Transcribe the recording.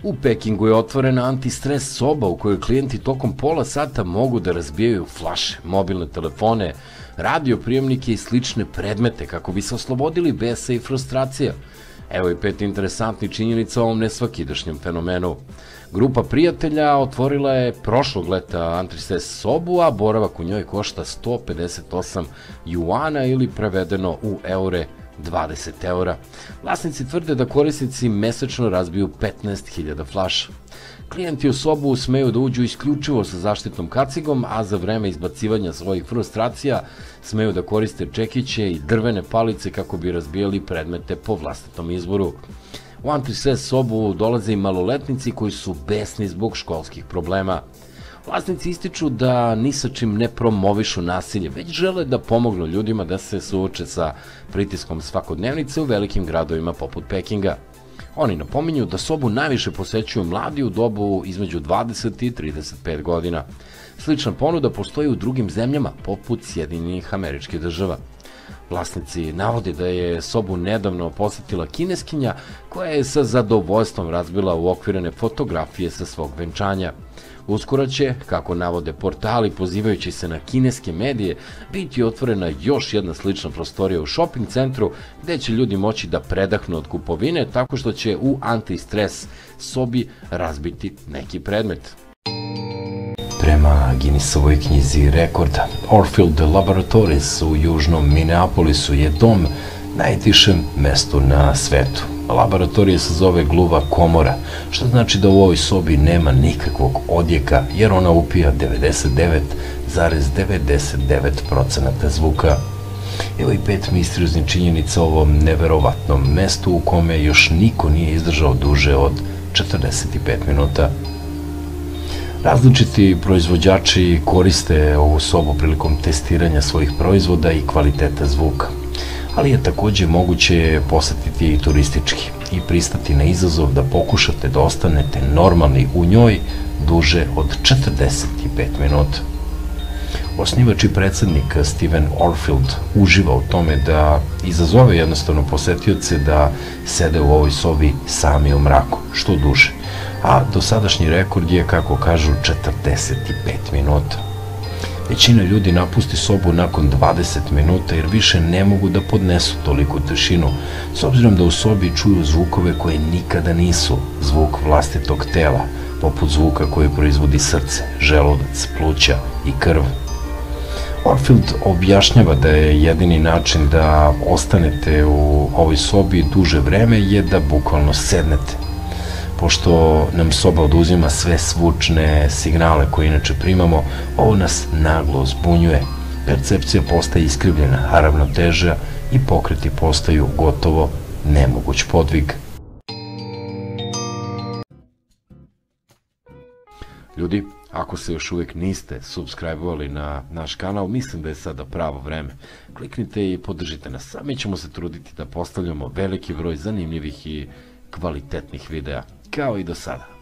U Pekingu je otvorena antistres soba u kojoj klijenti tokom pola sata mogu da razbijaju flaše, mobilne telefone, radio prijemnike i slične predmete kako bi se oslobodili besa i frustracija. Evo i 5 interesantnih činjenica o ovom nesvakidašnjem fenomenu. Grupa prijatelja otvorila je prošlog leta antistres sobu, a boravak u njoj košta 158 juana ili prevedeno u eure 20 eura. Vlasnici tvrde da korisnici mesečno razbiju 15.000 flaša. Klijenti u sobu smeju da uđu isključivo sa zaštitnom kacigom, a za vreme izbacivanja svojih frustracija smeju da koriste čekiće i drvene palice kako bi razbijali predmete po vlastitom izboru. U antistres sobu dolaze i maloletnici koji su besni zbog školskih problema. Vlasnici ističu da ni sa čim ne promovišu nasilje, već žele da pomognu ljudima da se suoče sa pritiskom svakodnevnice u velikim gradovima poput Pekinga. Oni napominju da sobu najviše posećuju mladi u dobu između 20 i 35 godina. Slična ponuda postoji u drugim zemljama, poput Sjedinjenih Američkih Država. Vlasnici navode da je sobu nedavno posetila kineskinja koja je sa zadovoljstvom razbila uokvirene fotografije sa svog venčanja. Uskoro će, kako navode portali pozivajući se na kineske medije, biti otvorena još jedna slična prostorija u shopping centru gde će ljudi moći da predahnu od kupovine tako što će u antistres sobi razbiti neki predmet. Prema Guinnessovoj knjizi rekorda, Orfield Laboratories u južnom Minneapolisu je dom najtišem mestu na svetu. Laboratorija se zove gluva komora, što znači da u ovoj sobi nema nikakvog odjeka, jer ona upija 99,99% zvuka. Evo i 5 misterioznih činjenica o ovom neverovatnom mestu u kome još niko nije izdržao duže od 45 minuta. Različiti proizvođači koriste ovu sobu prilikom testiranja svojih proizvoda i kvaliteta zvuka, ali je takođe moguće posetiti i turistički i pristati na izazov da pokušate da ostanete normalni u njoj duže od 45 minuta. Osnivač i predsednik Steven Orfield uživa u tome da izazove jednostavno posetioce da sede u ovoj sobi sami u mraku, što duže, a dosadašnji rekord je, kako kažu, 45 minuta. Većina ljudi napusti sobu nakon 20 minuta jer više ne mogu da podnesu toliku tišinu, s obzirom da u sobi čuju zvukove koje nikada nisu zvuk vlastitog tela, poput zvuka koje proizvodi srce, želudac, pluća i krv. Orfield objašnjava da je jedini način da ostanete u ovoj sobi duže vreme je da bukvalno sednete. Pošto nam soba oduzima sve zvučne signale koje inače primamo, ovo nas naglo zbunjuje. Percepcija postaje iskrivljena, a ravnoteža i pokreti postaju gotovo nemoguć podvig. Ljudi, ako se još uvijek niste subscribe-ovali na naš kanal, mislim da je sada pravo vreme. Kliknite i podržite nas, a mi ćemo se truditi da postavljamo veliki broj zanimljivih i kvalitetnih videa, kao i do sada.